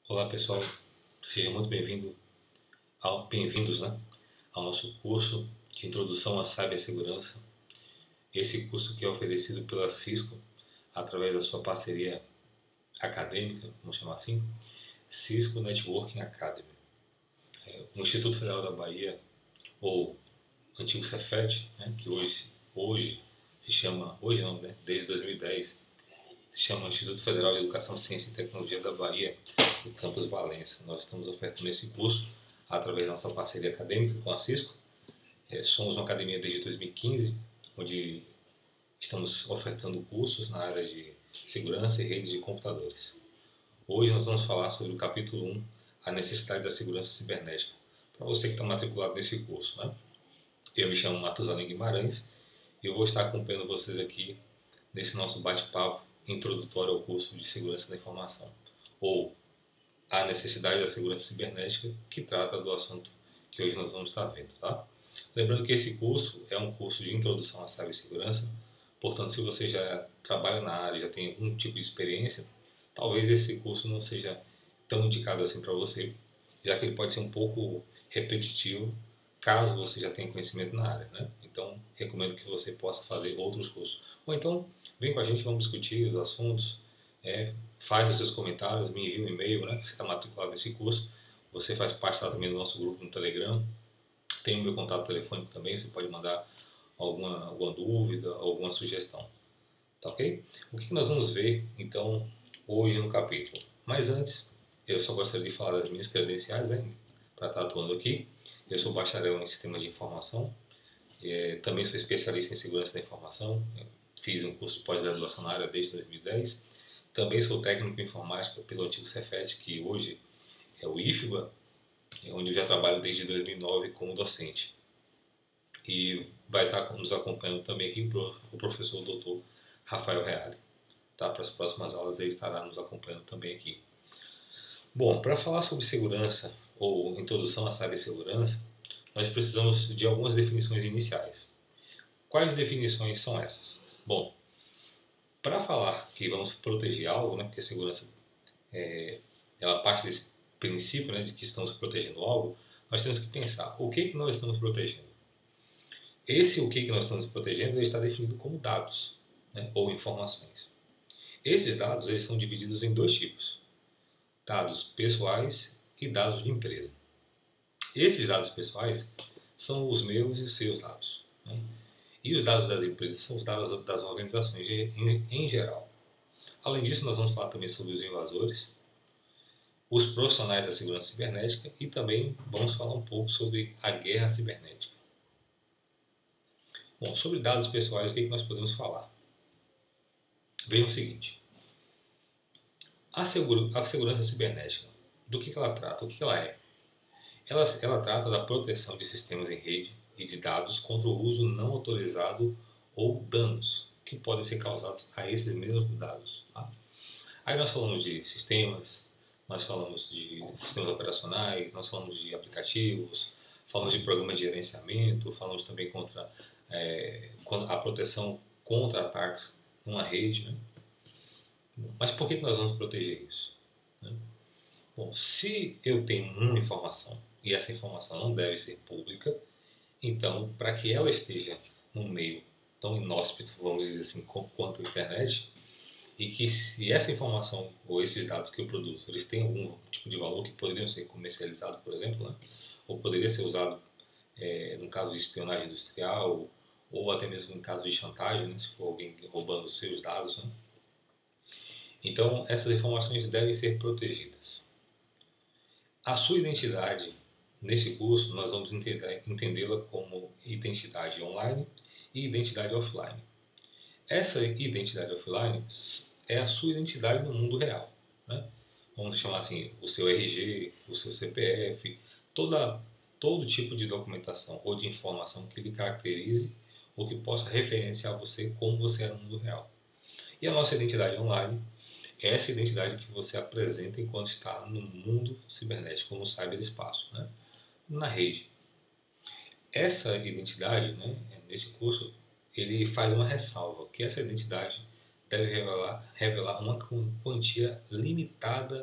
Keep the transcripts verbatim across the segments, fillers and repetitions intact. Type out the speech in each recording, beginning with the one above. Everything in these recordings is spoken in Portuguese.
Olá pessoal, sejam muito bem-vindo ao, bem-vindos, né, ao nosso curso de Introdução à Cibersegurança. Esse curso que é oferecido pela Cisco através da sua parceria acadêmica, vamos chamar assim, Cisco Networking Academy. É, o Instituto Federal da Bahia, ou antigo Cefet, né, que hoje, hoje se chama, hoje não, né, desde dois mil e dez, se chama Instituto Federal de Educação, Ciência e Tecnologia da Bahia, do campus Valença. Nós estamos ofertando esse curso através da nossa parceria acadêmica com a Cisco. É, somos uma academia desde dois mil e quinze, onde estamos ofertando cursos na área de segurança e redes de computadores. Hoje nós vamos falar sobre o capítulo um, a necessidade da segurança cibernética, para você que está matriculado nesse curso, né? Eu me chamo Matusalém Guimarães e eu vou estar acompanhando vocês aqui nesse nosso bate-papo introdutório ao curso de Segurança da Informação, ou a necessidade da segurança cibernética, que trata do assunto que hoje nós vamos estar vendo, tá? Lembrando que esse curso é um curso de introdução à cibersegurança, portanto, se você já trabalha na área, já tem algum tipo de experiência, talvez esse curso não seja tão indicado assim para você, já que ele pode ser um pouco repetitivo, caso você já tenha conhecimento na área, né? Então, recomendo que você possa fazer outros cursos. Ou então, vem com a gente, vamos discutir os assuntos, é, faz os seus comentários, me envia um e-mail, né? Você está matriculado nesse curso, você faz parte lá também do nosso grupo no Telegram, tem o meu contato telefônico também, você pode mandar alguma, alguma dúvida, alguma sugestão, tá ok? O que nós vamos ver, então, hoje no capítulo? Mas antes, eu só gostaria de falar das minhas credenciais, né? Para estar atuando aqui. Eu sou bacharel em Sistemas de Informação, é, também sou especialista em Segurança da Informação, fiz um curso de pós-graduação na área desde dois mil e dez, também sou técnico em informática pelo antigo Cefet, que hoje é o I F B A, onde eu já trabalho desde dois mil e nove como docente. E vai estar nos acompanhando também aqui o professor doutor Rafael Reale. Tá? Para as próximas aulas ele estará nos acompanhando também aqui. Bom, para falar sobre segurança ou introdução à cibersegurança, nós precisamos de algumas definições iniciais. Quais definições são essas? Bom, para falar que vamos proteger algo, né, porque a segurança é, ela parte desse princípio, né, de que estamos protegendo algo, nós temos que pensar o que, que nós estamos protegendo. Esse o que, que nós estamos protegendo ele está definido como dados, né, ou informações. Esses dados eles são divididos em dois tipos: dados pessoais e dados de empresa. Esses dados pessoais são os meus e os seus dados, né? E os dados das empresas são os dados das organizações em, em geral. Além disso, nós vamos falar também sobre os invasores, os profissionais da segurança cibernética e também vamos falar um pouco sobre a guerra cibernética. Bom, sobre dados pessoais, o que, é que nós podemos falar? Vejam o seguinte: a, segura, a segurança cibernética, do que, que ela trata? O que, que ela é? Ela, ela trata da proteção de sistemas em rede e de dados contra o uso não autorizado ou danos que podem ser causados a esses mesmos dados. Tá? Aí nós falamos de sistemas, nós falamos de sistemas operacionais, nós falamos de aplicativos, falamos de programas de gerenciamento, falamos também contra é, a proteção contra ataques numa rede. Né? Mas por que nós vamos proteger isso? Né? Bom, se eu tenho uma informação e essa informação não deve ser pública, então, para que ela esteja num meio tão inóspito, vamos dizer assim, quanto a internet, e que se essa informação ou esses dados que eu produzo, eles têm algum tipo de valor que poderiam ser comercializados, por exemplo, né? Ou poderia ser usado é, no caso de espionagem industrial, ou até mesmo em caso de chantagem, né? Se for alguém roubando os seus dados, né? Então, essas informações devem ser protegidas. A sua identidade, nesse curso, nós vamos entendê-la como identidade online e identidade offline. Essa identidade offline é a sua identidade no mundo real. Né? Vamos chamar assim, o seu R G, o seu C P F, toda, todo tipo de documentação ou de informação que lhe caracterize ou que possa referenciar você como você é no mundo real. E a nossa identidade online é essa identidade que você apresenta enquanto está no mundo cibernético, no cyberespaço, né? Na rede. Essa identidade, né, nesse curso, ele faz uma ressalva, que essa identidade deve revelar, revelar uma quantia limitada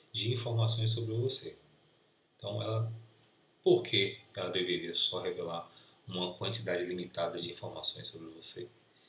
de informações sobre você. Então, ela, por que ela deveria só revelar uma quantidade limitada de informações sobre você?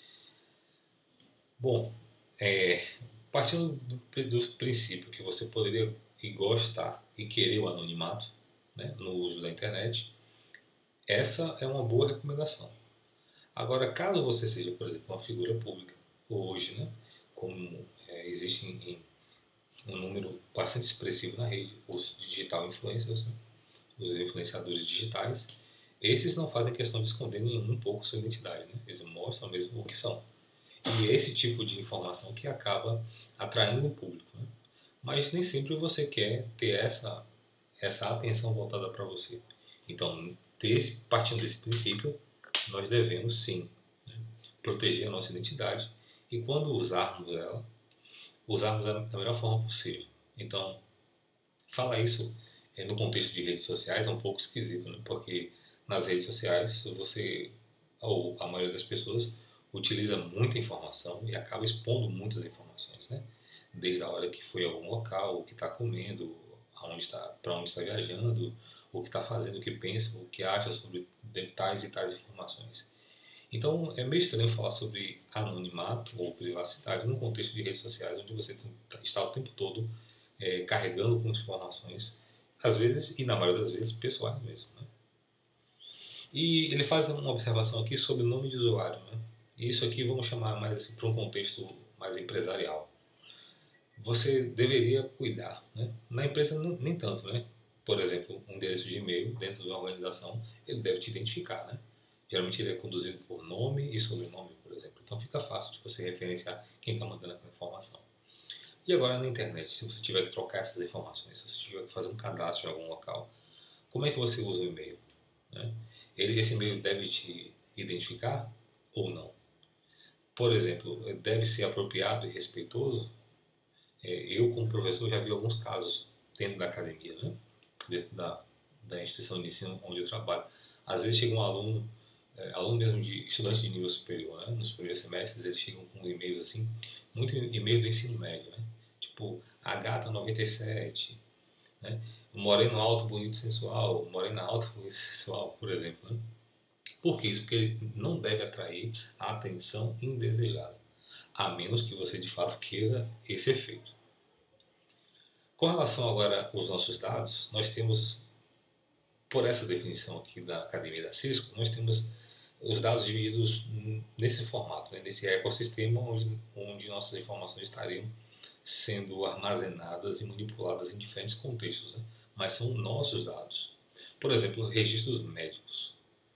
Bom, é, partindo do, do princípio que você poderia e gostar e querer o anonimato, né, no uso da internet, essa é uma boa recomendação. Agora, caso você seja, por exemplo, uma figura pública, hoje, né, como é, existe em, em um número bastante expressivo na rede, os digital influencers, né, os influenciadores digitais, esses não fazem questão de esconder nem um pouco sua identidade, né? Eles mostram mesmo o que são. E é esse tipo de informação que acaba atraindo o público, né? Mas nem sempre você quer ter essa, essa atenção voltada para você. Então, desse, partindo desse princípio, nós devemos sim, né, proteger a nossa identidade e quando usarmos ela, usarmos ela da melhor forma possível. Então, falar isso é, no contexto de redes sociais é um pouco esquisito, né? Porque nas redes sociais você, ou a maioria das pessoas, utiliza muita informação e acaba expondo muitas informações, né? Desde a hora que foi a algum local, o que está comendo, aonde está, para onde está viajando, o que está fazendo, o que pensa, o que acha sobre tais e tais informações. Então é meio estranho falar sobre anonimato ou privacidade num contexto de redes sociais onde você está o tempo todo é, carregando com informações, às vezes, e na maioria das vezes, pessoais mesmo. Né? E ele faz uma observação aqui sobre o nome de usuário. Né? E isso aqui vamos chamar mais assim, para um contexto mais empresarial. Você deveria cuidar. Né? Na empresa, nem tanto. Né? Por exemplo, um endereço de e-mail dentro da organização, ele deve te identificar. Né? Geralmente ele é conduzido por nome e sobrenome, por exemplo. Então fica fácil de você referenciar quem está mandando aquela informação. E agora na internet, se você tiver que trocar essas informações, se você tiver que fazer um cadastro em algum local, como é que você usa o e-mail? Né? Ele, esse e-mail deve te identificar ou não? Por exemplo, deve ser apropriado e respeitoso? É, eu, como professor, já vi alguns casos dentro da academia, né? Dentro da, da instituição de ensino onde eu trabalho. Às vezes chega um aluno, é, aluno mesmo de estudante de nível superior, né? Nos primeiros semestres eles chegam com e-mails assim, muito e-mail do ensino médio, né? Tipo, a gata noventa e sete, né? Moreno alto, bonito, sensual, morena alta, bonito, sensual, por exemplo, né? Por que isso? Porque ele não deve atrair a atenção indesejada, a menos que você de fato queira esse efeito. Com relação agora aos nossos dados, nós temos, por essa definição aqui da Academia da Cisco, nós temos os dados divididos nesse formato, né? Nesse ecossistema onde, onde nossas informações estariam sendo armazenadas e manipuladas em diferentes contextos, né? Mas são nossos dados. Por exemplo, registros médicos.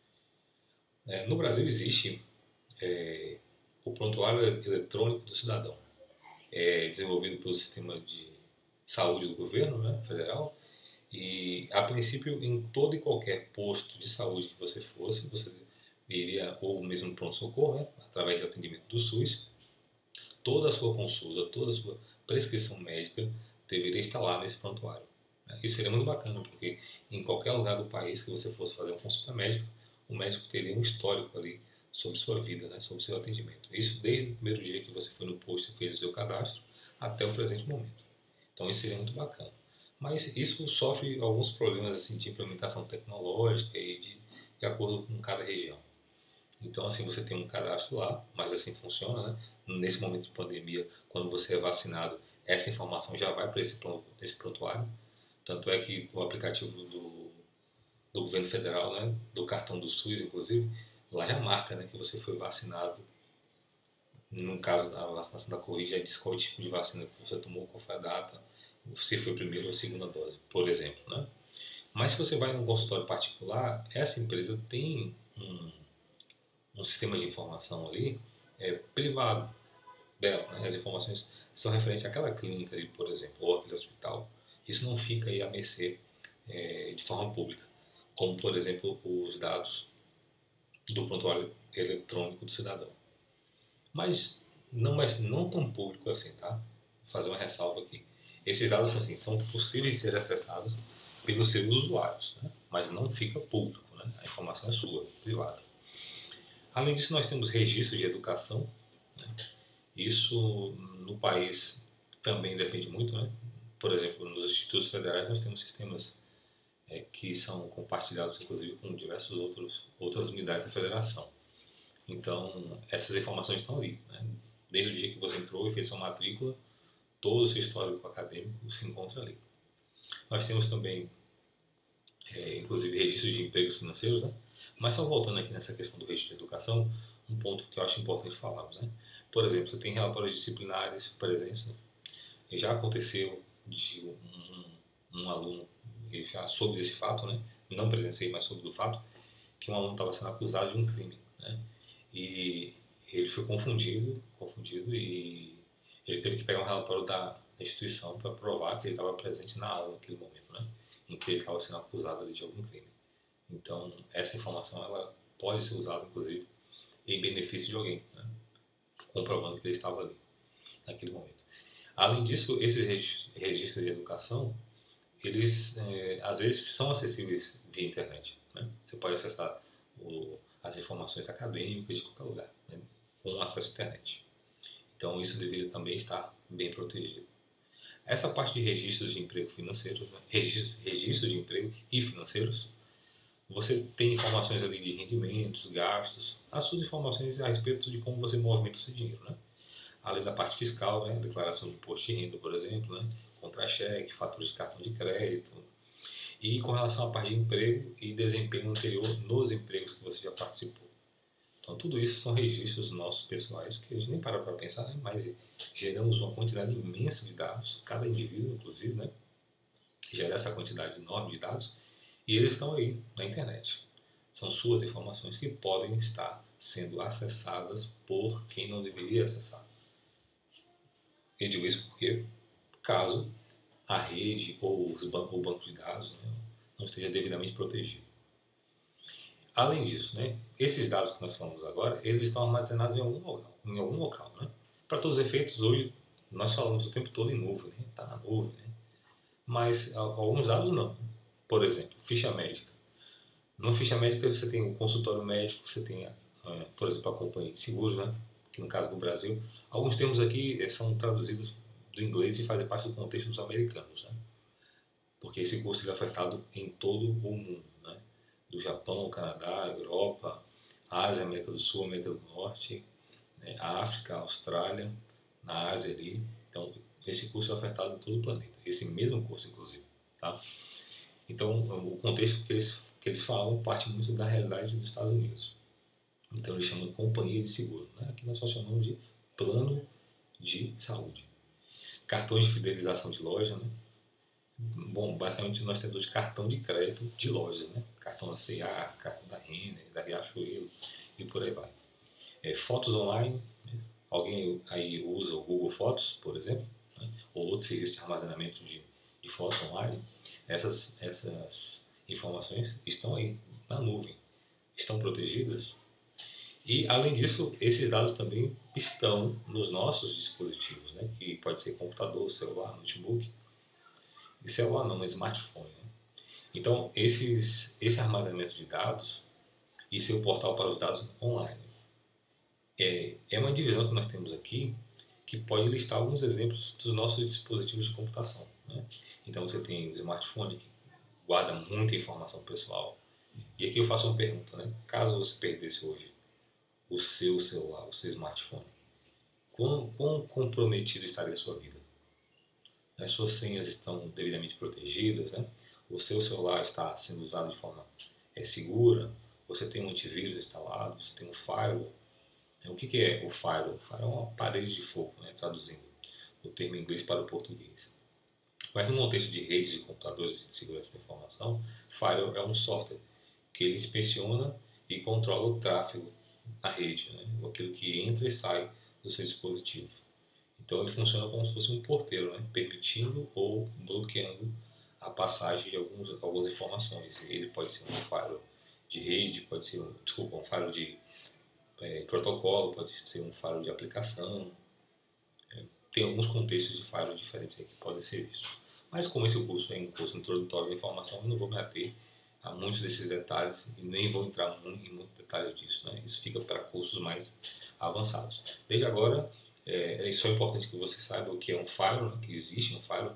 É, no Brasil existe é, o prontuário eletrônico do cidadão, é desenvolvido pelo sistema de saúde do governo, né, federal, e a princípio em todo e qualquer posto de saúde que você fosse, você iria, ou mesmo pronto-socorro, né, através do atendimento do SUS, toda a sua consulta, toda a sua prescrição médica deveria estar lá nesse prontuário. Isso seria muito bacana, porque em qualquer lugar do país que você fosse fazer uma consulta médica, o médico teria um histórico ali sobre sua vida, né, sobre seu atendimento. Isso desde o primeiro dia que você foi no posto e fez o seu cadastro até o presente momento. Então isso seria muito bacana. Mas isso sofre alguns problemas assim, de implementação tecnológica e de, de acordo com cada região. Então, assim, você tem um cadastro lá, mas assim funciona, né? Nesse momento de pandemia, quando você é vacinado, essa informação já vai para esse, esse prontuário. Tanto é que o aplicativo do, do governo federal, né, do cartão do SUS, inclusive, lá já marca, né, que você foi vacinado. No caso da vacinação da Covid, já diz qual tipo de vacina que você tomou, qual foi a data, se foi a primeira ou a segunda dose, por exemplo, né? Mas se você vai num consultório particular, essa empresa tem um um sistema de informação ali é, privado dela. Né? As informações são referentes àquela clínica ali, por exemplo, ou aquele hospital. Isso não fica aí à mercê é, de forma pública, como, por exemplo, os dados do prontuário eletrônico do cidadão. Mas não, mas não tão público assim, tá? Vou fazer uma ressalva aqui. Esses dados assim, são possíveis de ser acessados pelos seus usuários, né? Mas não fica público, né? A informação é sua, privada. Além disso, nós temos registros de educação. Né? Isso no país também depende muito, né? por exemplo, nos institutos federais nós temos sistemas é, que são compartilhados, inclusive, com diversos outros outras unidades da federação. Então, essas informações estão ali, né? Desde o dia que você entrou e fez sua matrícula, todo o seu histórico acadêmico se encontra ali. Nós temos também, é, inclusive, registros de empregos financeiros, né? Mas só voltando aqui nessa questão do registro de educação, um ponto que eu acho importante falarmos, né? Por exemplo, você tem relatórios disciplinares, presença, né? E já aconteceu de um, um, um aluno, que já soube desse fato, né? Não presenciei, mas soube do fato, que um aluno estava sendo acusado de um crime, né? E ele foi confundido, confundido e ele teve que pegar um relatório da instituição para provar que ele estava presente na aula naquele momento, né? Em que ele estava sendo acusado ali de algum crime. Então, essa informação ela pode ser usada, inclusive, em benefício de alguém, né? Comprovando que ele estava ali naquele momento. Além disso, esses registros de educação, eles é, às vezes são acessíveis via internet, né? Você pode acessar o, as informações acadêmicas de qualquer lugar, né? Com acesso à internet. Então, isso deveria também estar bem protegido. Essa parte de registros de emprego financeiros, né? registros, registros de emprego e financeiros, você tem informações ali de rendimentos, gastos, as suas informações a respeito de como você movimenta o seu dinheiro, né? Além da parte fiscal, né? Declaração de imposto de renda, por exemplo, né? Contra-cheque, fatura de cartão de crédito. E com relação à parte de emprego e desempenho anterior nos empregos que você já participou. Então, tudo isso são registros nossos pessoais que a gente nem para para pensar, né? Mas geramos uma quantidade imensa de dados, cada indivíduo, inclusive, né? Gera essa quantidade enorme de dados e eles estão aí na internet. São suas informações que podem estar sendo acessadas por quem não deveria acessar. Eu digo isso porque, caso a rede ou os bancos, o banco de dados, né, não esteja devidamente protegido. Além disso, né, esses dados que nós falamos agora, eles estão armazenados em algum local, em algum local, né? Para todos os efeitos, hoje nós falamos o tempo todo em nuvem, está né? na nuvem, né? Mas alguns dados não. Por exemplo, ficha médica. Numa ficha médica você tem o consultório médico, você tem, por exemplo, a companhia de seguros, né? Que no caso do Brasil, alguns termos aqui são traduzidos do inglês e fazem parte do contexto dos americanos, né? Porque esse curso é ofertado em todo o mundo, né? Do Japão, Canadá, Europa, Ásia, América do Sul, América do Norte, né? África, Austrália, na Ásia ali. Então, esse curso é ofertado em todo o planeta. Esse mesmo curso, inclusive, tá? Então, o contexto que eles, que eles falam parte muito da realidade dos Estados Unidos. Então, eles chamam de companhia de seguro, né? Aqui nós só chamamos de plano de saúde. Cartões de fidelização de loja, né? Bom, basicamente nós temos cartão de crédito de lojas, né? Cartão da C e A, cartão da Renner, da Riachuelo e por aí vai. É, fotos online, né? Alguém aí usa o Google Fotos, por exemplo, né? Ou outro serviço de armazenamento de, de fotos online. Essas, essas informações estão aí na nuvem, estão protegidas. E além disso, esses dados também estão nos nossos dispositivos, né? Que pode ser computador, celular, notebook. E celular não, mas smartphone. Né? Então, esses, esse armazenamento de dados e seu portal para os dados online é, é uma divisão que nós temos aqui que pode listar alguns exemplos dos nossos dispositivos de computação. Né? Então, você tem o smartphone que guarda muita informação pessoal. E aqui eu faço uma pergunta, né? Caso você perdesse hoje o seu celular, o seu smartphone, quão, quão comprometido estaria a sua vida? As suas senhas estão devidamente protegidas, né? O seu celular está sendo usado de forma é, segura, você tem um antivírus instalado, você tem um firewall. Então, o que, que é o firewall? O firewall é uma parede de fogo, né? Traduzindo o termo em inglês para o português. Mas no contexto de redes de computadores de segurança da informação, firewall é um software que ele inspeciona e controla o tráfego na rede, né? Aquilo que entra e sai do seu dispositivo. Então ele funciona como se fosse um porteiro, né? Permitindo ou bloqueando a passagem de alguns, algumas informações. Ele pode ser um firewall de rede, pode ser um, desculpa, um firewall de é, protocolo, pode ser um firewall de aplicação. É, tem alguns contextos de firewall diferentes aí que podem ser vistos. Mas como esse curso é um curso introdutório de informação, eu não vou me ater a muitos desses detalhes e nem vou entrar em muitos detalhes disso, né? Isso fica para cursos mais avançados. Desde agora, É, é só importante que você saiba o que é um firewall, né? Que existe um firewall, que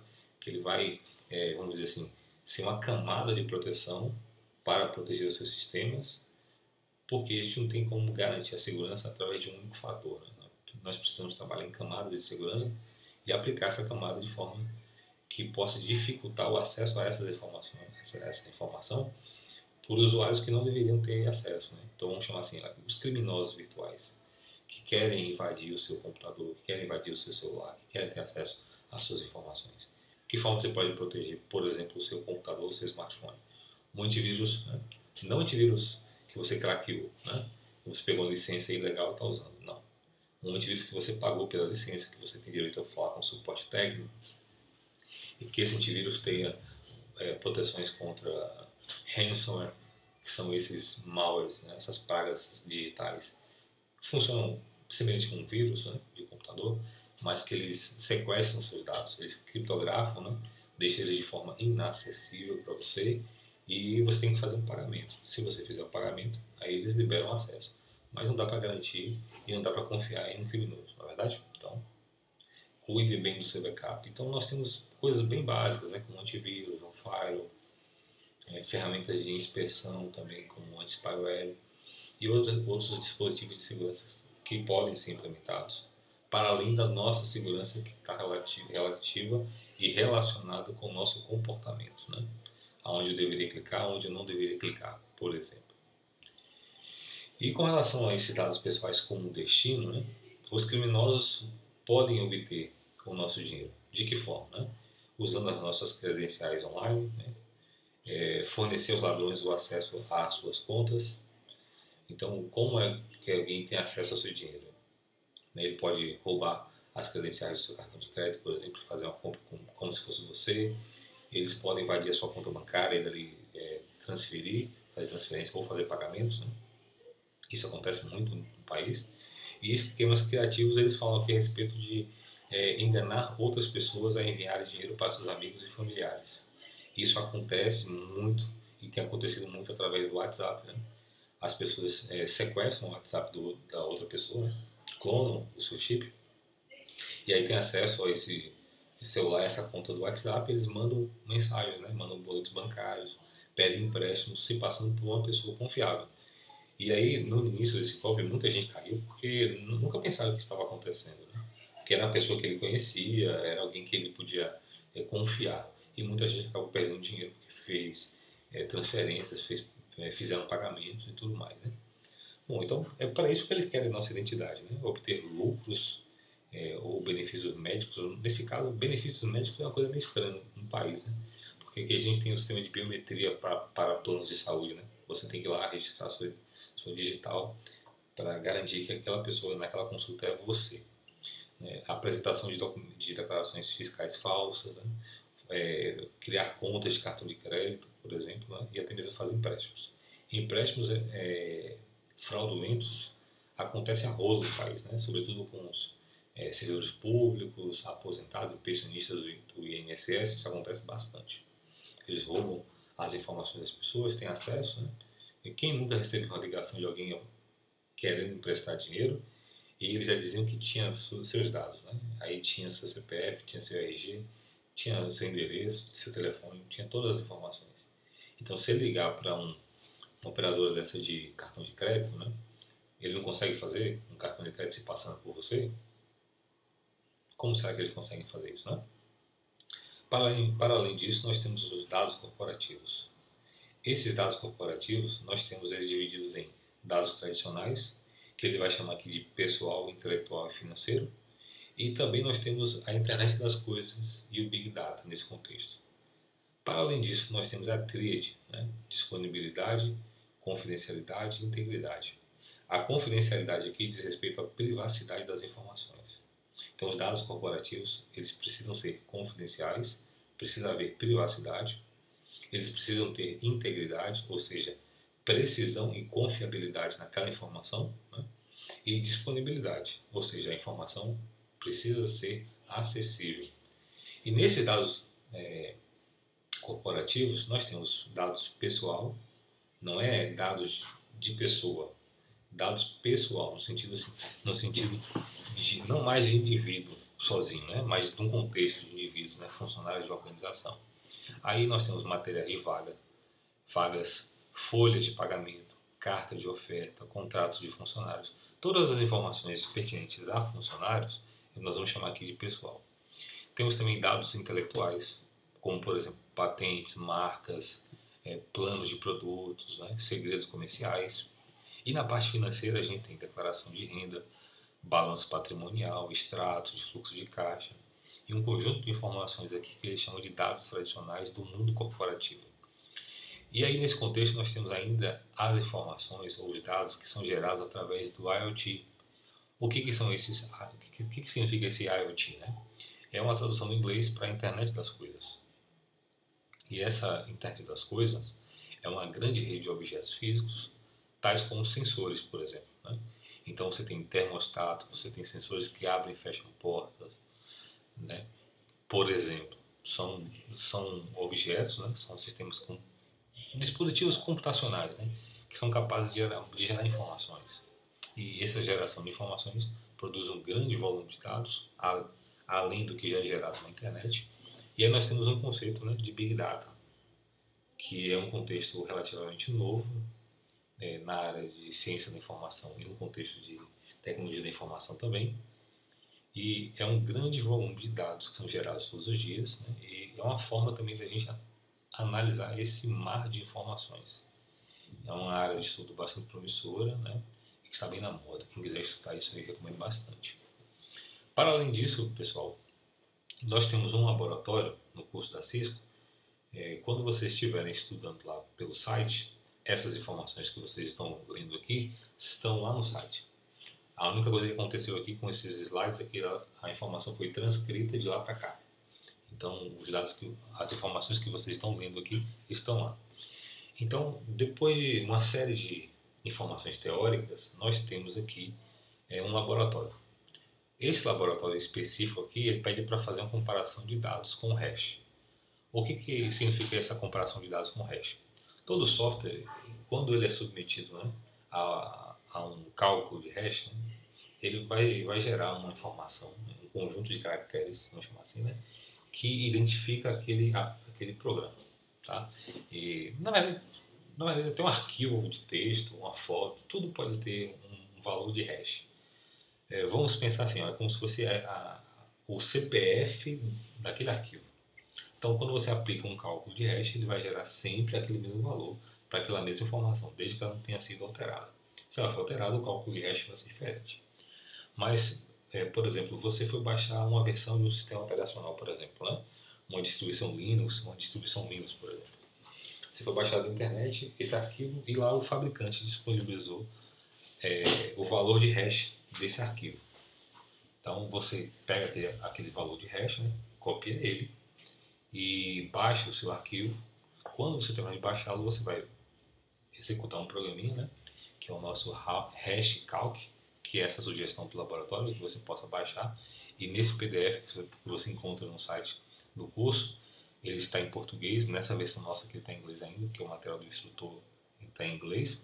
que ele vai, é, vamos dizer assim, ser uma camada de proteção para proteger os seus sistemas, porque a gente não tem como garantir a segurança através de um único fator, né? Nós precisamos trabalhar em camadas de segurança e aplicar essa camada de forma que possa dificultar o acesso a essas informações, essa, essa informação por usuários que não deveriam ter acesso, né? Então vamos chamar assim, os criminosos virtuais, que querem invadir o seu computador, que querem invadir o seu celular, que querem ter acesso às suas informações. Que forma você pode proteger, por exemplo, o seu computador, o seu smartphone? Um antivírus, né? Não antivírus que você craqueou, né? Você pegou uma licença ilegal e está usando, não. Um antivírus que você pagou pela licença, que você tem direito a falar com suporte técnico, e que esse antivírus tenha é, proteções contra ransomware, que são esses malwares, né? Essas pragas digitais. Funcionam semelhante com um vírus, né, de computador, mas que eles sequestram seus dados, eles criptografam, né, deixam eles de forma inacessível para você e você tem que fazer um pagamento. Se você fizer o pagamento, aí eles liberam acesso. Mas não dá para garantir e não dá para confiar em um criminoso, não é verdade? Então, cuide bem do seu backup. Então, nós temos coisas bem básicas, né, como antivírus, um firewall, é, ferramentas de inspeção também, como anti-spyware e outros, outros dispositivos de segurança que podem ser implementados, para além da nossa segurança que está relativa, relativa e relacionada com o nosso comportamento, né? Aonde eu deveria clicar, onde eu não deveria clicar, por exemplo. E com relação a esses dados pessoais como destino, né, os criminosos podem obter o nosso dinheiro. De que forma? Né? Usando as nossas credenciais online, né? É, fornecer aos ladrões o acesso às suas contas. Então, como é que alguém tem acesso ao seu dinheiro? Ele pode roubar as credenciais do seu cartão de crédito, por exemplo, fazer uma compra como se fosse você. Eles podem invadir a sua conta bancária e dali é, transferir, fazer transferência ou fazer pagamentos, né? Isso acontece muito no país. E esquemas criativos, eles falam aqui a respeito de é, enganar outras pessoas a enviarem dinheiro para seus amigos e familiares. Isso acontece muito e tem acontecido muito através do WhatsApp, né? As pessoas é, sequestram o WhatsApp do, da outra pessoa, né? Clonam o seu chip e aí tem acesso a esse celular, essa conta do WhatsApp, eles mandam mensagens, né? Mandam boletos bancários, pedem empréstimos, se passando por uma pessoa confiável. E aí, no início desse golpe, muita gente caiu porque nunca pensaram o que estava acontecendo, né? Que era uma pessoa que ele conhecia, era alguém que ele podia é, confiar. E muita gente acabou perdendo dinheiro porque fez é, transferências, fez, é, fizeram pagamentos e tudo mais, né? Bom, então é para isso que eles querem nossa identidade, né? Obter lucros é, ou benefícios médicos. Nesse caso, benefícios médicos é uma coisa meio estranha no país, né? Porque aqui a gente tem o sistema de biometria para, para planos de saúde, né? Você tem que ir lá registrar sua, sua digital para garantir que aquela pessoa naquela consulta é você. É, a apresentação de, de declarações fiscais falsas, né? É, criar contas de cartão de crédito, por exemplo, né? E até mesmo fazer empréstimos. Empréstimos é, é, fraudulentos acontecem a rodo no país, né? Sobretudo com os é, servidores públicos, aposentados e pensionistas do, do I N S S, isso acontece bastante. Eles roubam as informações das pessoas, têm acesso, né? E quem nunca recebeu uma ligação de alguém querendo emprestar dinheiro e eles já diziam que tinha seus dados, né? Aí tinha seu C P F, tinha seu R G, tinha seu endereço, seu telefone, tinha todas as informações. Então, se ele ligar para um, uma operadora dessa de cartão de crédito, né? Ele não consegue fazer um cartão de crédito se passando por você? Como será que eles conseguem fazer isso, né? Para além, para além disso, nós temos os dados corporativos. Esses dados corporativos, nós temos eles divididos em dados tradicionais, que ele vai chamar aqui de pessoal, intelectual e financeiro, e também nós temos a internet das coisas e o Big Data nesse contexto. Para além disso, nós temos a tríade, né? Disponibilidade, confidencialidade e integridade. A confidencialidade aqui diz respeito à privacidade das informações. Então, os dados corporativos, eles precisam ser confidenciais, precisa haver privacidade, eles precisam ter integridade, ou seja, precisão e confiabilidade naquela informação, né? E disponibilidade, ou seja, a informação precisa ser acessível. E nesses dados é, corporativos, nós temos dados pessoal, não é dados de pessoa, dados pessoal, no sentido, no sentido de não mais de indivíduo, sozinho, né? Mas de um contexto de indivíduos, né? Funcionários de organização. Aí nós temos materiais de vaga, vagas, folhas de pagamento, carta de oferta, contratos de funcionários. Todas as informações pertinentes a funcionários, nós vamos chamar aqui de pessoal. Temos também dados intelectuais, como por exemplo patentes, marcas, é, planos de produtos, né, segredos comerciais. E na parte financeira a gente tem declaração de renda, balanço patrimonial, extratos de fluxo de caixa e um conjunto de informações aqui que eles chamam de dados tradicionais do mundo corporativo. E aí nesse contexto nós temos ainda as informações ou os dados que são gerados através do IoT. O que, que são esses? O que, que, que significa esse IoT, né? É uma tradução do inglês para a Internet das Coisas. E essa Internet das Coisas é uma grande rede de objetos físicos, tais como sensores, por exemplo, né? Então você tem termostato, você tem sensores que abrem e fecham portas, né? Por exemplo, são, são objetos, né? São sistemas com dispositivos computacionais, né? Que são capazes de gerar, de gerar informações. E essa geração de informações produz um grande volume de dados, a, além do que já é gerado na internet. E aí nós temos um conceito, né, de Big Data, que é um contexto relativamente novo, é, na área de ciência da informação e no contexto de tecnologia da informação também. E é um grande volume de dados que são gerados todos os dias, né? E é uma forma também da gente analisar esse mar de informações. É uma área de estudo bastante promissora, né? E que está bem na moda. Quem quiser estudar isso eu recomendo bastante. Para além disso, pessoal, nós temos um laboratório no curso da Cisco. É, quando vocês estiverem estudando lá pelo site, essas informações que vocês estão lendo aqui estão lá no site. A única coisa que aconteceu aqui com esses slides é que a, a informação foi transcrita de lá para cá. Então, os dados que, as informações que vocês estão lendo aqui estão lá. Então, depois de uma série de informações teóricas, nós temos aqui é, um laboratório. Esse laboratório específico aqui, ele pede para fazer uma comparação de dados com o hash. O que, que significa essa comparação de dados com o hash? Todo software, quando ele é submetido, né, a, a um cálculo de hash, né, ele vai, vai gerar uma informação, um conjunto de caracteres, vamos chamar assim, né, que identifica aquele, aquele programa. Tá? E, na verdade, na verdade, tem um arquivo de texto, uma foto, tudo pode ter um valor de hash. É, vamos pensar assim, ó, é como se fosse a, a, o C P F daquele arquivo. Então, quando você aplica um cálculo de hash, ele vai gerar sempre aquele mesmo valor para aquela mesma informação, desde que ela não tenha sido alterada. Se ela for alterada, o cálculo de hash vai ser diferente. Mas, é, por exemplo, você foi baixar uma versão de um sistema operacional, por exemplo, né? Uma distribuição Linux, uma distribuição Linux, por exemplo. Você foi baixar da internet esse arquivo e lá o fabricante disponibilizou é, o valor de hash desse arquivo. Então, você pega aquele, aquele valor de hash, né? Copia ele e baixa o seu arquivo. Quando você terminar de baixá-lo, você vai executar um programinha, né, que é o nosso hash calc, que é essa sugestão do laboratório que você possa baixar. E nesse P D F que você encontra no site do curso, ele está em português, nessa versão nossa que está em inglês ainda, que é o material do instrutor está em inglês.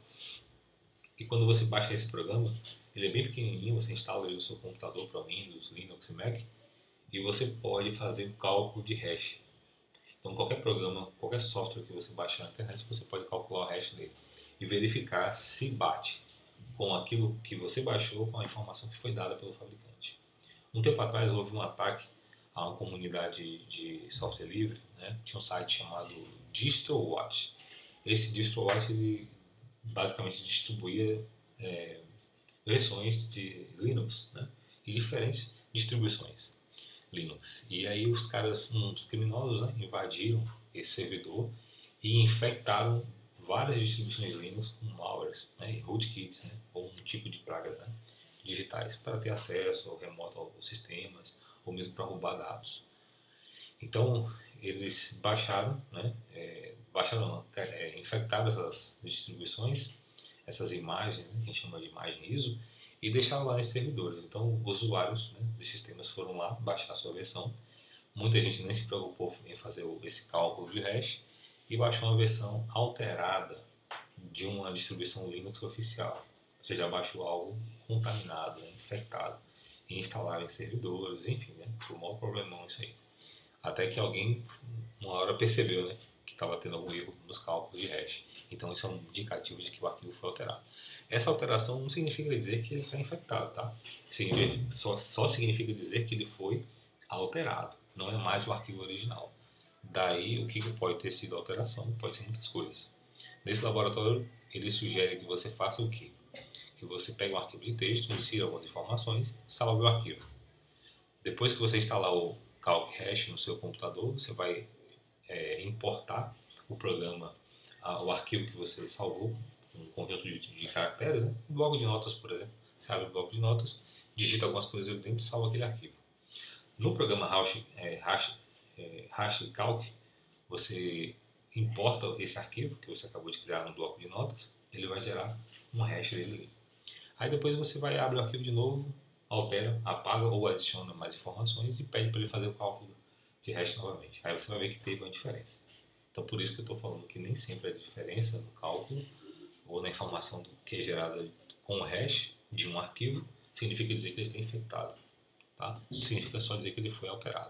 E quando você baixa esse programa, ele é bem pequenininho, você instala ele no seu computador para Windows, Linux e Mac, e você pode fazer o cálculo de hash. Então, qualquer programa, qualquer software que você baixar na internet, você pode calcular o hash dele e verificar se bate com aquilo que você baixou, com a informação que foi dada pelo fabricante. Um tempo atrás houve um ataque a uma comunidade de software livre, né? Tinha um site chamado DistroWatch. Esse DistroWatch ele basicamente distribuía é, versões de Linux, né? E diferentes distribuições Linux. E aí os caras, uns criminosos, né, invadiram esse servidor e infectaram várias distribuições Linux com malwares, né, rootkits, né, ou um tipo de pragas, né, digitais para ter acesso ao remoto aos sistemas ou mesmo para roubar dados. Então eles baixaram, né, é, baixaram, é, infectaram essas distribuições, essas imagens, né, que a gente chama de imagem I S O, e deixaram lá nos servidores. Então, os usuários, né, dos sistemas foram lá baixar a sua versão. Muita gente nem se preocupou em fazer esse cálculo de hash e baixou uma versão alterada de uma distribuição Linux oficial. Você já baixou algo contaminado, né, infectado. e instalaram em servidores, enfim, né? Foi um maior problemão isso aí. Até que alguém, uma hora, percebeu, né, que estava tendo algum erro nos cálculos de hash. Então isso é um indicativo de que o arquivo foi alterado. Essa alteração não significa dizer que ele está infectado, tá? Significa, só, só significa dizer que ele foi alterado, não é mais o arquivo original. Daí, o que, que pode ter sido a alteração? Pode ser muitas coisas. Nesse laboratório, ele sugere que você faça o quê? Que você pegue um arquivo de texto, insira algumas informações, salve o arquivo. Depois que você instalar o Calc Hash no seu computador, você vai é, importar o programa, a, o arquivo que você salvou, um conjunto de, de caracteres, né? Um bloco de notas, por exemplo. Você abre o bloco de notas, digita algumas coisas ali dentro e salva aquele arquivo. No programa Hash, é, Hash, é, Hash Calc, você importa esse arquivo que você acabou de criar no bloco de notas, ele vai gerar um hash dele. Aí depois você vai abrir o arquivo de novo, altera, apaga ou adiciona mais informações e pede para ele fazer o cálculo de hash novamente. Aí você vai ver que teve uma diferença. Então por isso que eu estou falando que nem sempre a diferença no cálculo ou na informação que é gerada com o hash de um arquivo significa dizer que ele está infectado. Tá? Isso significa só dizer que ele foi alterado.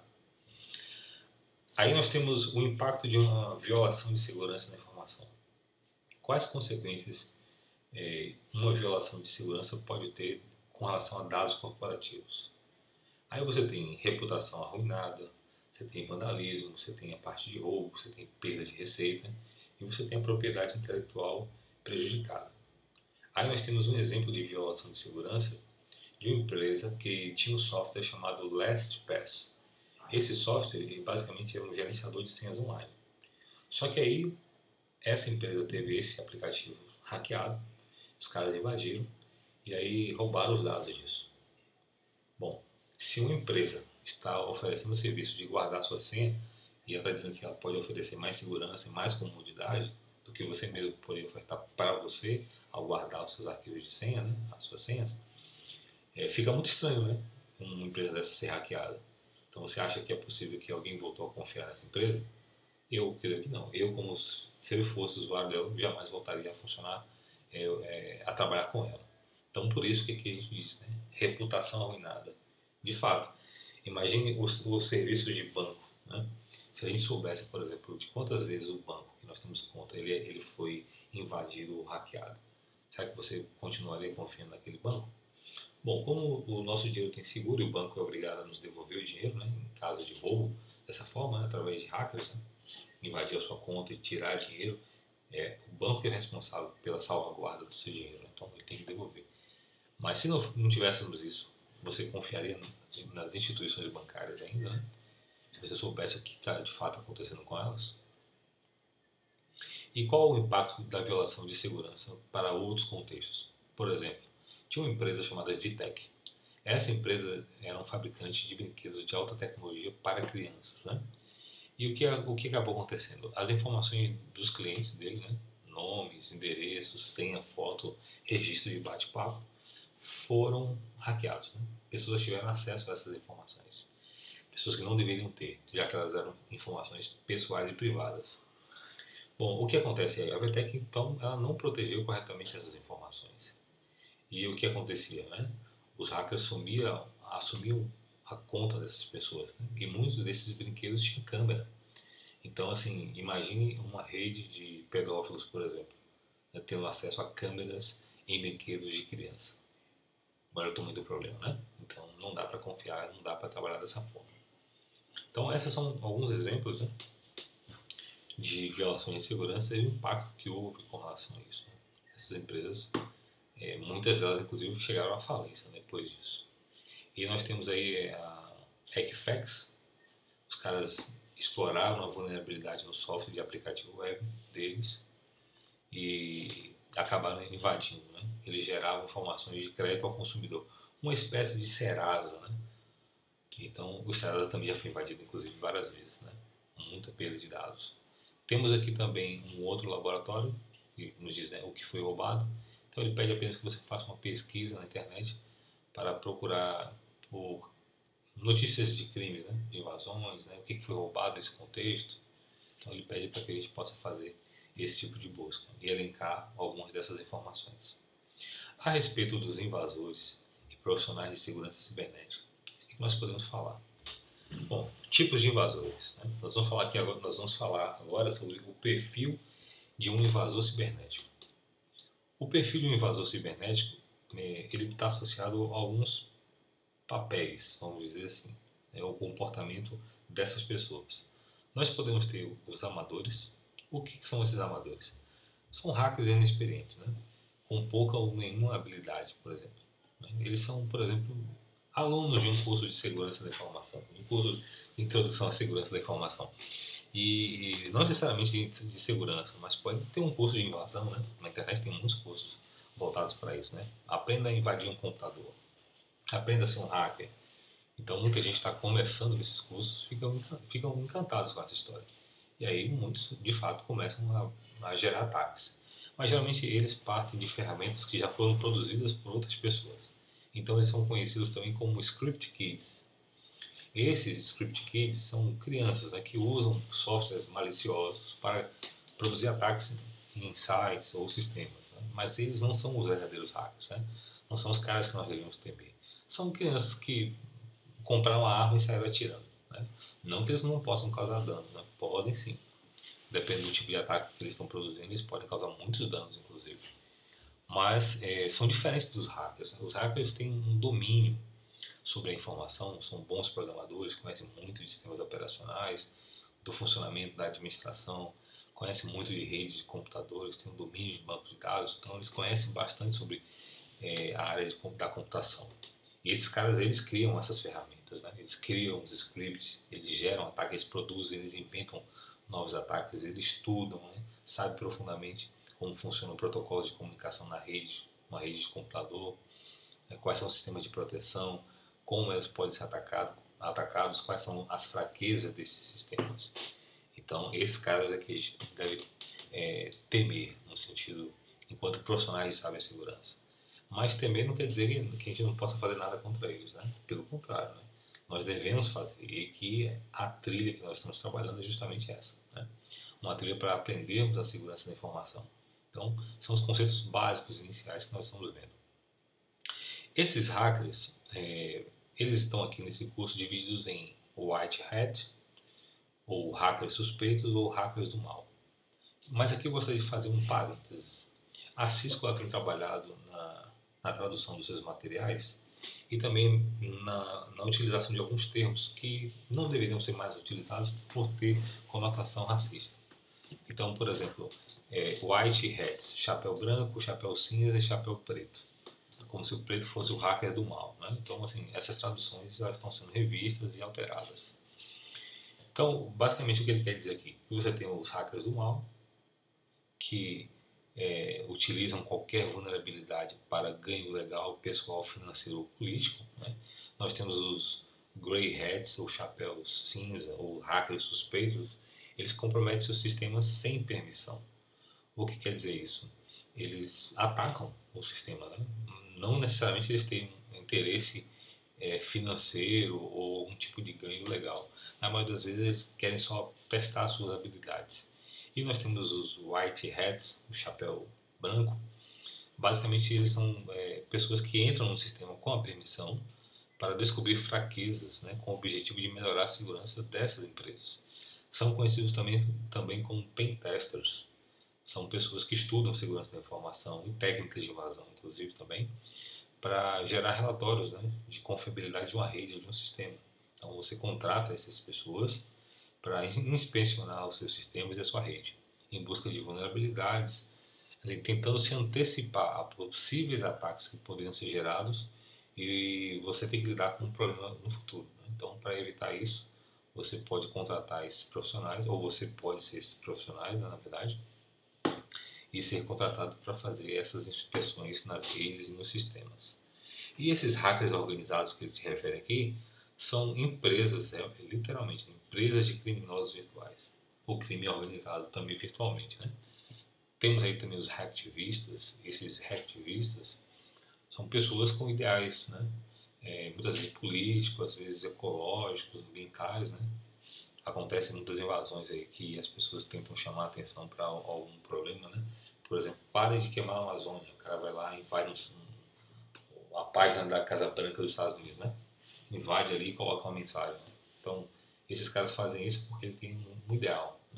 Aí nós temos o impacto de uma violação de segurança na informação. Quais consequências é, uma violação de segurança pode ter com relação a dados corporativos? Aí você tem reputação arruinada, você tem vandalismo, você tem a parte de roubo, você tem perda de receita e você tem a propriedade intelectual prejudicada. Aí nós temos um exemplo de violação de segurança de uma empresa que tinha um software chamado LastPass. Esse software basicamente era um gerenciador de senhas online. Só que aí essa empresa teve esse aplicativo hackeado, os caras invadiram e aí roubaram os dados disso. Bom, se uma empresa está oferecendo o serviço de guardar sua senha e ela está dizendo que ela pode oferecer mais segurança e mais comodidade do que você mesmo poderia ofertar para você ao guardar os seus arquivos de senha, né, as suas senhas, é, fica muito estranho, né, uma empresa dessa ser hackeada. Então você acha que é possível que alguém voltou a confiar nessa empresa? Eu creio que não. Eu, como se eu fosse usuário dela, jamais voltaria a funcionar, é, é, a trabalhar com ela. Então, por isso que, que a gente diz, né? Reputação arruinada. De fato, imagine os, os serviços de banco, né? Se a gente soubesse, por exemplo, de quantas vezes o banco que nós temos conta, ele, ele foi invadido ou hackeado. Será que você continuaria confiando naquele banco? Bom, como o nosso dinheiro tem seguro e o banco é obrigado a nos devolver o dinheiro, né, em caso de roubo, dessa forma, né, através de hackers, né, invadir a sua conta e tirar dinheiro, é o banco que é responsável pela salvaguarda do seu dinheiro, né, então ele tem que devolver. Mas se não, não tivéssemos isso, você confiaria nas instituições bancárias ainda, né? Se você soubesse o que está de fato acontecendo com elas? E qual o impacto da violação de segurança para outros contextos? Por exemplo, tinha uma empresa chamada Vitec. Essa empresa era um fabricante de brinquedos de alta tecnologia para crianças, né? E o que, o que acabou acontecendo? As informações dos clientes dele, né? Nomes, endereços, senha, foto, registro de bate-papo, foram hackeados, né? Pessoas tiveram acesso a essas informações. Pessoas que não deveriam ter, já que elas eram informações pessoais e privadas. Bom, o que acontece aí? A Vitec, então, ela não protegeu corretamente essas informações. E o que acontecia, né? Os hackers sumiam, assumiam a conta dessas pessoas, né? E muitos desses brinquedos tinham câmera. Então, assim, imagine uma rede de pedófilos, por exemplo, né, tendo acesso a câmeras em brinquedos de criança. Agora eu estou muito problema, né? Então, não dá para confiar, não dá para trabalhar dessa forma. Então, esses são alguns exemplos, né, de violações de segurança e o impacto que houve com relação a isso, né? Essas empresas, é, muitas delas, inclusive, chegaram à falência, né, depois disso. E nós temos aí a Equifax. Os caras exploraram a vulnerabilidade no software de aplicativo web deles e acabaram invadindo, né? Eles geravam informações de crédito ao consumidor, uma espécie de Serasa, né? Então, o Serasa também já foi invadido, inclusive, várias vezes, né? Muita perda de dados. Temos aqui também um outro laboratório que nos diz, né, o que foi roubado. Então, ele pede apenas que você faça uma pesquisa na internet para procurar por notícias de crimes, né, de invasões, né, o que foi roubado nesse contexto. Então ele pede para que a gente possa fazer esse tipo de busca e elencar algumas dessas informações. A respeito dos invasores profissionais de segurança cibernética. O que nós podemos falar? Bom, tipos de invasores. Né? Nós vamos falar aqui agora, nós vamos falar agora sobre o perfil de um invasor cibernético. O perfil de um invasor cibernético, né, ele está associado a alguns papéis, vamos dizer assim, né, o comportamento dessas pessoas. Nós podemos ter os amadores. O que, que são esses amadores? São hackers inexperientes, né? Com pouca ou nenhuma habilidade, por exemplo. Eles são, por exemplo, alunos de um curso de segurança da informação, um curso de introdução à segurança da informação. E, e não necessariamente de, de segurança, mas pode ter um curso de invasão, né? Na internet tem muitos cursos voltados para isso, né? Aprenda a invadir um computador, aprenda a ser um hacker. Então muita gente está começando esses cursos, ficam, ficam encantados com essa história. E aí muitos, de fato, começam a, a gerar ataques. Mas geralmente eles partem de ferramentas que já foram produzidas por outras pessoas. Então eles são conhecidos também como script kids. Esses script kids são crianças, né, que usam softwares maliciosos para produzir ataques em sites ou sistemas. Né? Mas eles não são os verdadeiros hackers, né? Não são os caras que nós devemos temer. São crianças que compraram uma arma e saíram atirando. Né? Não que eles não possam causar dano, né? Podem sim. Dependendo do tipo de ataque que eles estão produzindo, eles podem causar muitos danos, inclusive. Mas é, são diferentes dos hackers. Né? Os hackers têm um domínio sobre a informação, são bons programadores, conhecem muito de sistemas operacionais, do funcionamento da administração, conhecem muito de redes de computadores, têm um domínio de bancos de dados, então eles conhecem bastante sobre é, a área de, da computação. E esses caras, eles criam essas ferramentas, né? Eles criam os scripts, eles geram ataques, eles produzem, eles inventam novos ataques, eles estudam, né? Sabem profundamente como funciona o protocolo de comunicação na rede, uma rede de computador, né? Quais são os sistemas de proteção, como eles podem ser atacados, atacados, quais são as fraquezas desses sistemas. Então, esses caras é que a gente deve é, temer, no sentido, enquanto profissionais de cibersegurança. Mas temer não quer dizer que a gente não possa fazer nada contra eles, né? Pelo contrário, né? Nós devemos fazer, e que a trilha que nós estamos trabalhando é justamente essa, né? Uma trilha para aprendermos a segurança da informação. Então, são os conceitos básicos iniciais que nós estamos vendo. Esses hackers, é, eles estão aqui nesse curso divididos em white hat, ou hackers suspeitos, ou hackers do mal. Mas aqui eu gostaria de fazer um parênteses. A Cisco ela tem trabalhado na, na tradução dos seus materiais e também na, na utilização de alguns termos que não deveriam ser mais utilizados por ter conotação racista. Então, por exemplo, é, white hats, chapéu branco, chapéu cinza e chapéu preto. Como se o preto fosse o hacker do mal, né? Então, assim, essas traduções já estão sendo revistas e alteradas. Então, basicamente, o que ele quer dizer aqui? Que você tem os hackers do mal, que é, utilizam qualquer vulnerabilidade para ganho legal, pessoal, financeiro ou político. Né? Nós temos os grey hats, ou chapéus cinza, ou hackers suspeitos. Eles comprometem seus sistemas sem permissão. O que quer dizer isso? Eles atacam o sistema, né? Não necessariamente eles têm um interesse é, financeiro ou um tipo de ganho legal. Na maioria das vezes eles querem só testar suas habilidades. E nós temos os white hats, o chapéu branco. Basicamente eles são é, pessoas que entram no sistema com a permissão para descobrir fraquezas, né, com o objetivo de melhorar a segurança dessas empresas. São conhecidos também, também como pen testers. São pessoas que estudam segurança da informação e técnicas de invasão, inclusive, também, para gerar relatórios, né, de confiabilidade de uma rede ou de um sistema. Então, você contrata essas pessoas para inspecionar os seus sistemas e a sua rede, em busca de vulnerabilidades, assim, tentando se antecipar a possíveis ataques que poderiam ser gerados e você tem que lidar com um problema no futuro. Né? Então, para evitar isso, você pode contratar esses profissionais, ou você pode ser esses profissionais, né, na verdade, e ser contratado para fazer essas inspeções nas redes e nos sistemas. E esses hackers organizados que ele se refere aqui são empresas, é, literalmente, empresas de criminosos virtuais. O crime organizado também virtualmente, né? Temos aí também os hacktivistas. Esses hacktivistas são pessoas com ideais, né? É, muitas vezes políticos, às vezes ecológicos, ambientais, né? Acontecem muitas invasões aí que as pessoas tentam chamar a atenção para algum problema, né? Por exemplo, parem de queimar a Amazônia. O cara vai lá e vai no, a página da Casa Branca dos Estados Unidos, né? Invade ali e coloca uma mensagem. Então, esses caras fazem isso porque ele tem um ideal. Né?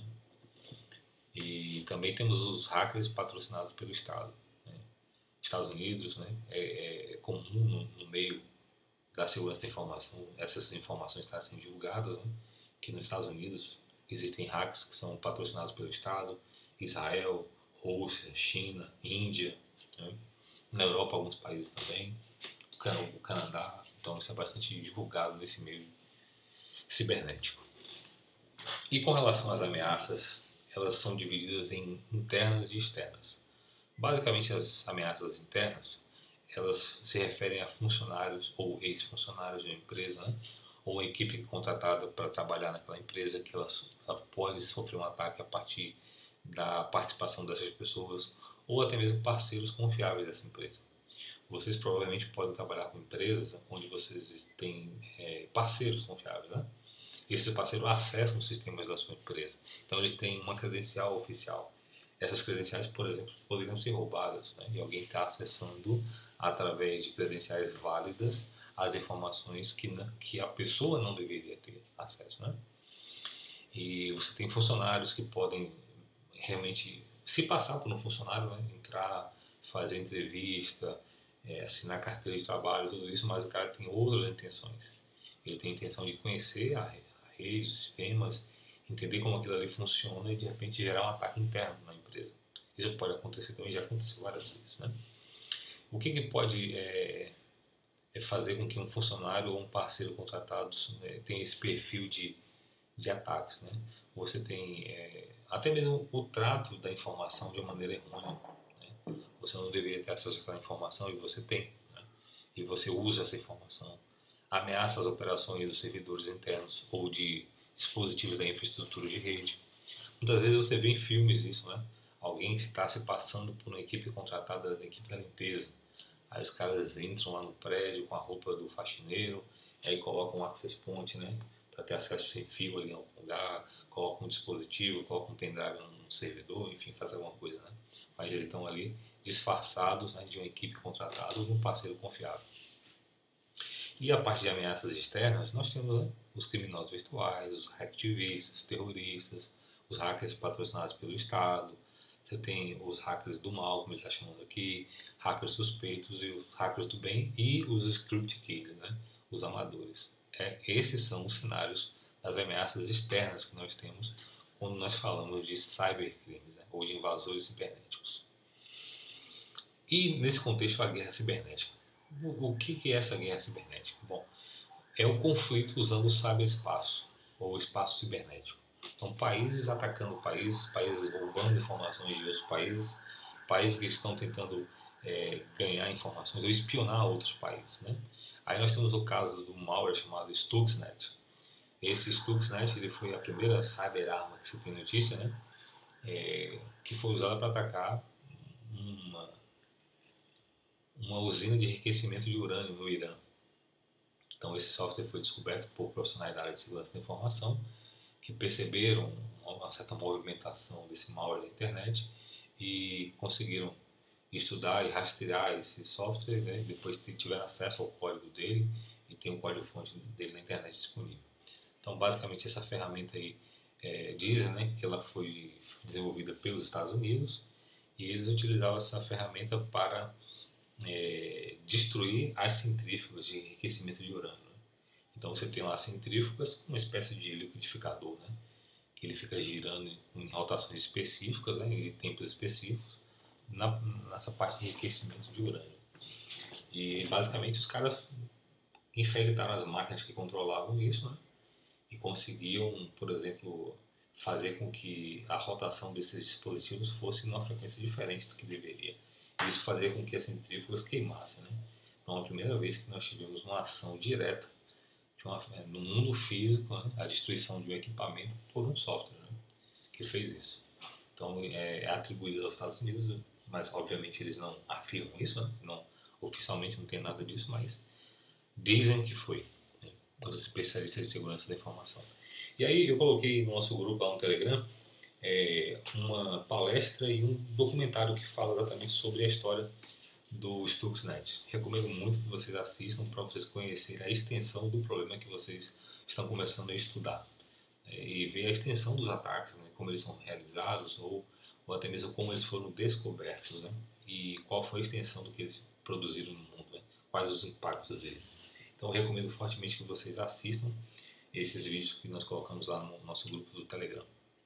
E também temos os hackers patrocinados pelo Estado. Né? Estados Unidos, né? é, é comum no, no meio da segurança da informação, essas informações estarem sendo divulgadas, né? Que nos Estados Unidos existem hackers que são patrocinados pelo Estado, Israel, Rússia, China, Índia, né? Na Europa alguns países também, o Canadá, então isso é bastante divulgado nesse meio cibernético. E com relação às ameaças, elas são divididas em internas e externas. Basicamente as ameaças internas, elas se referem a funcionários ou ex-funcionários de uma empresa, né? Ou uma equipe contratada para trabalhar naquela empresa que ela, ela pode sofrer um ataque a partir da participação dessas pessoas ou até mesmo parceiros confiáveis dessa empresa. Vocês provavelmente podem trabalhar com empresas onde vocês têm é, parceiros confiáveis, né? Esses parceiros acessam os sistemas da sua empresa, então eles têm uma credencial oficial. Essas credenciais, por exemplo, poderiam ser roubadas, né? E alguém está acessando através de credenciais válidas as informações que, que a pessoa não deveria ter acesso, né? E você tem funcionários que podem realmente se passar por um funcionário, né? Entrar, fazer entrevista, é, assinar carteira de trabalho, tudo isso, mas o cara tem outras intenções. Ele tem a intenção de conhecer a, a rede, os sistemas, entender como aquilo ali funciona e de repente gerar um ataque interno na empresa. Isso pode acontecer também, já aconteceu várias vezes, né? O que, que pode é, é fazer com que um funcionário ou um parceiro contratado é, tenha esse perfil de, de ataques, né? Você tem é, até mesmo o trato da informação de uma maneira errônea, né? Você não deveria ter acesso àquela informação e você tem, né? E você usa essa informação, ameaça as operações dos servidores internos ou de dispositivos da infraestrutura de rede. Muitas vezes você vê em filmes isso, né? Alguém que está se passando por uma equipe contratada da equipe da limpeza. Aí os caras entram lá no prédio com a roupa do faxineiro, aí colocam um access point, né? Para ter acesso sem fio ali em algum lugar, colocam um dispositivo, colocam um pendrive num servidor, enfim, faz alguma coisa, né? Mas eles estão ali disfarçados, né, de uma equipe contratada ou de um parceiro confiável. E a parte de ameaças externas, nós temos, né, os criminosos virtuais, os hacktivistas, terroristas, os hackers patrocinados pelo Estado, você tem os hackers do mal, como ele está chamando aqui, hackers suspeitos e os hackers do bem e os script kids, né, os amadores. É, esses são os cenários das ameaças externas que nós temos quando nós falamos de cybercrimes, né, ou de invasores cibernéticos. E nesse contexto, a guerra cibernética. O que é essa guerra cibernética? Bom, é o conflito usando o cyberespaço, ou espaço cibernético. Então, países atacando países, países roubando informações de outros países, países que estão tentando é, ganhar informações ou espionar outros países, né? Aí nós temos o caso do malware chamado Stuxnet. Esse Stuxnet ele foi a primeira cyberarma que se tem notícia, né? É, que foi usada para atacar uma uma usina de enriquecimento de urânio no Irã. Então esse software foi descoberto por profissionais da área de segurança da informação que perceberam uma certa movimentação desse malware na internet e conseguiram estudar e rastrear esse software, né? Depois tiveram acesso ao código dele e tem um código-fonte dele na internet disponível. Então basicamente essa ferramenta aí é, dizem, né, que ela foi desenvolvida pelos Estados Unidos e eles utilizavam essa ferramenta para É, destruir as centrífugas de enriquecimento de urânio. Né? Então você tem lá centrífugas, uma espécie de liquidificador, né? Que ele fica girando em rotações específicas, né? Em tempos específicos, na, nessa parte de enriquecimento de urânio. E basicamente os caras infectaram as máquinas que controlavam isso, né? E conseguiam, por exemplo, fazer com que a rotação desses dispositivos fosse numa frequência diferente do que deveria. Isso fazia com que as centrífugas queimassem, né? Então, é a primeira vez que nós tivemos uma ação direta de uma, no mundo físico, né? A destruição de um equipamento por um software, né? Que fez isso. Então, é, é atribuído aos Estados Unidos, mas obviamente eles não afirmam isso, né? Não, oficialmente não tem nada disso, mas dizem que foi, né? Todos os especialistas de segurança da informação. E aí eu coloquei no nosso grupo lá no Telegram é, uma palestra e um documentário que fala exatamente sobre a história do Stuxnet. Recomendo muito que vocês assistam para vocês conhecerem a extensão do problema que vocês estão começando a estudar. É, e ver a extensão dos ataques, né, como eles são realizados ou, ou até mesmo como eles foram descobertos, né, e qual foi a extensão do que eles produziram no mundo, né, quais os impactos deles. Então eu recomendo fortemente que vocês assistam esses vídeos que nós colocamos lá no nosso grupo do Telegram.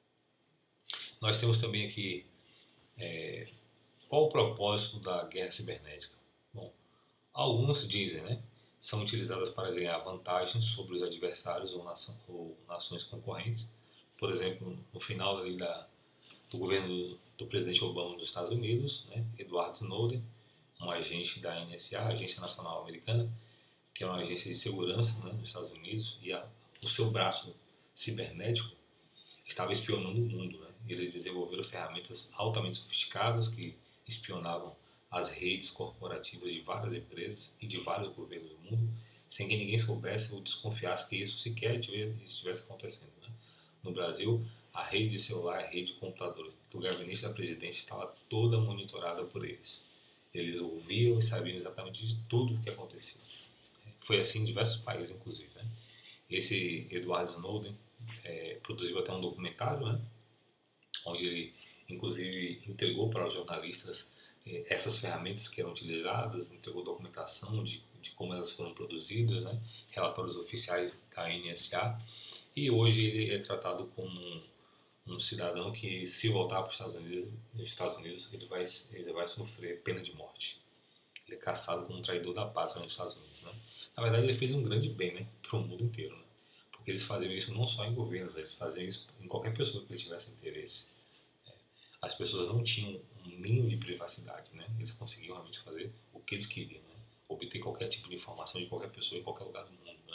Nós temos também aqui é, qual o propósito da guerra cibernética. Bom, alguns dizem, né, são utilizadas para ganhar vantagens sobre os adversários ou, nação, ou nações concorrentes. Por exemplo, no final ali da, do governo do, do presidente Obama nos Estados Unidos, né, Edward Snowden, um agente da N S A, Agência Nacional Americana, que é uma agência de segurança, né, nos Estados Unidos, e a, o seu braço cibernético estava espionando o mundo. Né? Eles desenvolveram ferramentas altamente sofisticadas que espionavam as redes corporativas de várias empresas e de vários governos do mundo, sem que ninguém soubesse ou desconfiasse que isso sequer estivesse acontecendo. Né? No Brasil, a rede de celular, a rede de computadores do gabinete da presidência estava toda monitorada por eles. Eles ouviam e sabiam exatamente de tudo o que acontecia. Foi assim em diversos países, inclusive. Né? Esse Edward Snowden é, produziu até um documentário, né? Onde ele, inclusive, entregou para os jornalistas eh, essas ferramentas que eram utilizadas, entregou documentação de, de como elas foram produzidas, né? Relatórios oficiais da N S A, e hoje ele é tratado como um, um cidadão que, se voltar para os Estados Unidos, nos Estados Unidos ele, vai, ele vai sofrer pena de morte. Ele é caçado como um traidor da pátria nos Estados Unidos. Né? Na verdade, ele fez um grande bem, né, para o mundo inteiro. Né? Porque eles faziam isso não só em governos, eles faziam isso em qualquer pessoa que eles tivessem interesse. As pessoas não tinham um mínimo de privacidade, né? Eles conseguiam realmente fazer o que eles queriam, né? Obter qualquer tipo de informação de qualquer pessoa em qualquer lugar do mundo, né?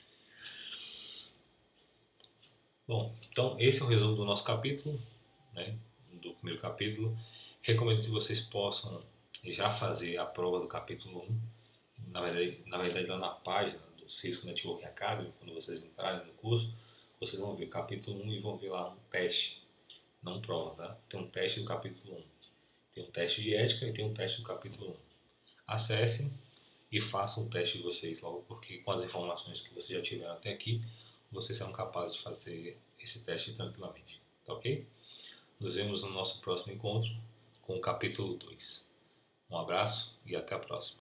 Bom, então esse é o resumo do nosso capítulo, né? Do primeiro capítulo. Recomendo que vocês possam já fazer a prova do capítulo um. Na verdade, na verdade lá na página do Cisco Network Academy, quando vocês entrarem no curso, vocês vão ver o capítulo um e vão ver lá um teste. Não prova, tá? Tem um teste do capítulo um. Tem um teste de ética e tem um teste do capítulo um. Acessem e façam o teste de vocês logo, porque com as informações que vocês já tiveram até aqui, vocês serão capazes de fazer esse teste tranquilamente. Tá ok? Nos vemos no nosso próximo encontro com o capítulo dois. Um abraço e até a próxima.